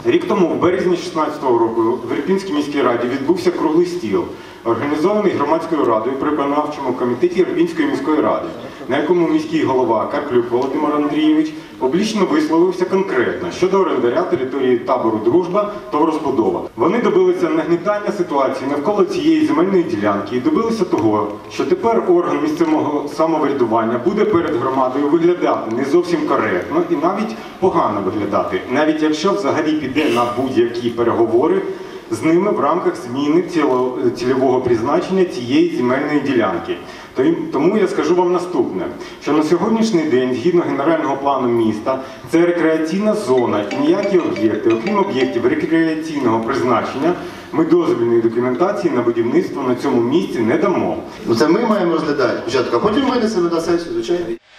Рік тому, в березні 2016 року, в Ірпінській міській раді відбувся круглий стіл, організований громадською радою при виконавчому комітеті Ірпінської міської ради, на якому міський голова Карплюк Володимир Андрійович публічно висловився конкретно щодо орендаря території табору «Дружба» та розбудова. Вони добилися нагнітання ситуації навколо цієї земельної ділянки і добилися того, що тепер орган місцевого самоврядування буде перед громадою виглядати не зовсім коректно і навіть погано виглядати, навіть якщо взагалі піде на будь-які переговори з ними в рамках зміни цільового призначення цієї земельної ділянки. Тому я скажу вам наступне, що на сьогоднішній день, згідно генерального плану міста, це рекреаційна зона і ніякі об'єкти, окрім об'єктів рекреаційного призначення, ми дозвільної документації на будівництво на цьому місці не дамо. Це ми маємо розглядати спочатку, а потім винесемо на сесію, звичайно.